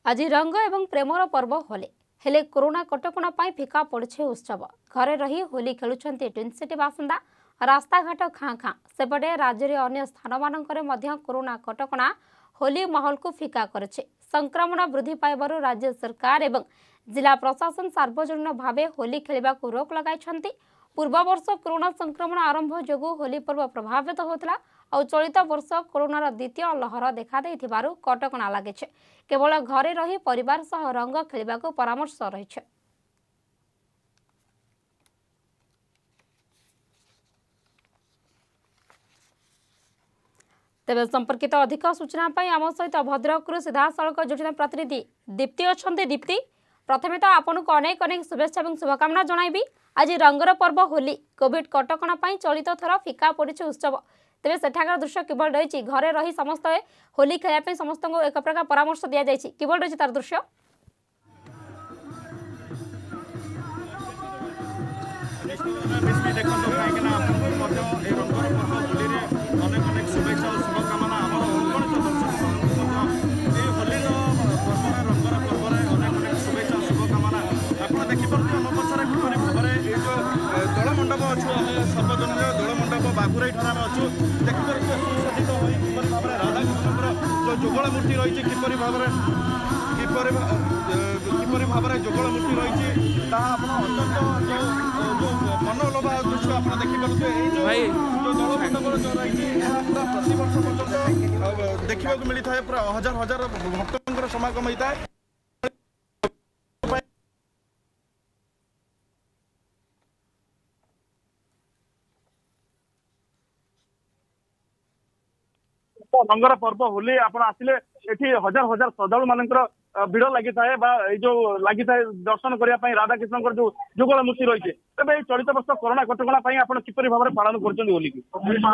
आज रंग एवं प्रेमर पर्व होली हेले कोरोना कटकणा फिका पड़े उत्सव घरे रही होली खेलुंट ट्विन सिटी बासिंदा रास्ताघाट खाँ खाँ सेपटे राज्य में अन्य स्थान मानक कोरोना कटकणा होली माहौल को फिका करे। संक्रमण वृद्धि पाइबारु राज्य सरकार एवं जिला प्रशासन सार्वजनीन भाव होली खेलने को रोक लगाई। पूर्व वर्ष कोरोना संक्रमण आरंभ जोगु होली पर्व प्रभावित होता और चलित वर्ष कोरोनार द्वितीय लहर देखा कटकणा लगे। केवल घरे रही परिवार सह रंग खेलने को परामर्श रही। तेज संपर्कित अधिक सूचना आम सहित भद्रक सीधा सड़क जोड़ने प्रतिनिधि दीप्ति अच्छा। दीप्ति प्रथमे तो आपन को अनेक अनेक शुभेच्छा और शुभकामना जनइबी। आज रंगर पर्व होली कोविड कटकणा चलित थर फिका पड़ी उत्सव तेज सेठाकर दृश्य किभल रही घरे रही समस्त होली खेलने समस्त को एक प्रकार परामर्श दि जाए किभल रही तार दृश्य। दलमंडप अच्छु सर्वजनीन दलमंडप बागुराई ठार अच्छु देखिए सुसज्जित हो किपर भाव में राधाकृष्ण जो जुगल मूर्ति रही किपर भाव में जुगल मूर्ति रही अत्यंत जो मनोलोभा दृश्य आप देखिपे जो दलमंडप जो रही पूरा प्रति वर्ष पर्यटन देखा मिलता है। पूरा हजार हजार भक्तों समागम होता है। रंगर पर्व होली आप आसिले एठी हजार हजार श्रद्धालु मानकर भिड़ लगी थाए जो लगी थाए दर्शन करने राधाकृष्ण जो जुगल मूर्ति रही है। तेज चलित वर्ष कोरोना कटकणा आप किपरि भाव में पालन कर होली की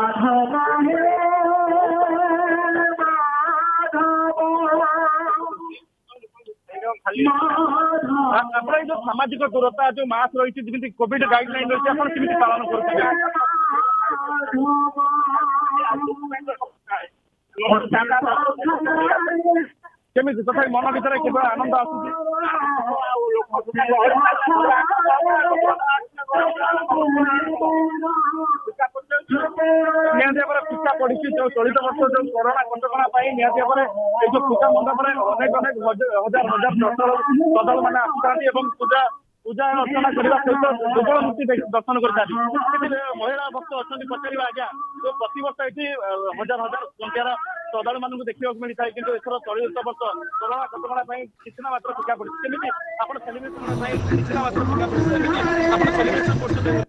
आप जो सामाजिक दूरता जो मास्क रही कोविड गाइडलाइन रही पालन कर केमी तथा मन भर केवल आनंद फिका पड़ी जो चलित वर्ष जो कोरोना कटकणा निहती भाव में जो पूजा मंडप अनेक अनेक हजार हजार श्रद्धालु मैंने आसुँच पूजा अर्चना करने सहित जुगल मूर्ति दर्शन कर महिला भक्त अच्छा पचार आज्ञा जो प्रतिवर्ष ये हजार हजार संख्यार श्रद्धालु मानक देखा मिलता है कि एथर चलित वर्ष कोरोना कटकणा किसी मात्र फिका पड़ी आप सेलिब्रेशन किसी मात्र फिका पड़ी सेलिब्रेशन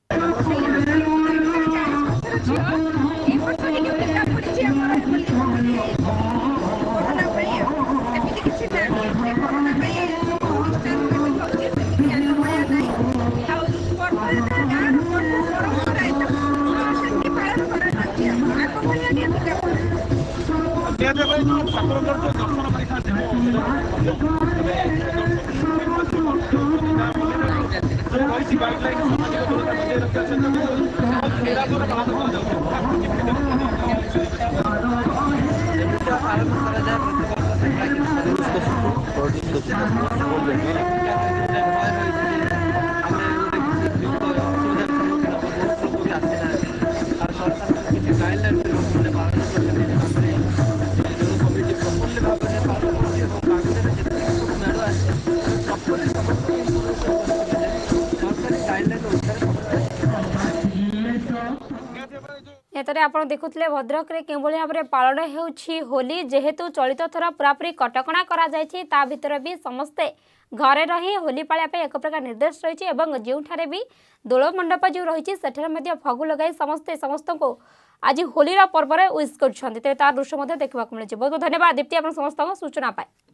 आप देखुले भद्रक रे केवल भाव में पालन होली जेहेतु चलित थर पूरापूरी कटकणा करा भीतर भी समस्ते घरे रही होली पालिया एक प्रकार निर्देश रही जो भी दोल मंडप जो रही फगु लगाई समस्ते समस्त को आज होली पर्व में विश कर दृश्य देखा मिले। बहुत बहुत धन्यवाद दीप्ति आप समस्त सूचना पाए।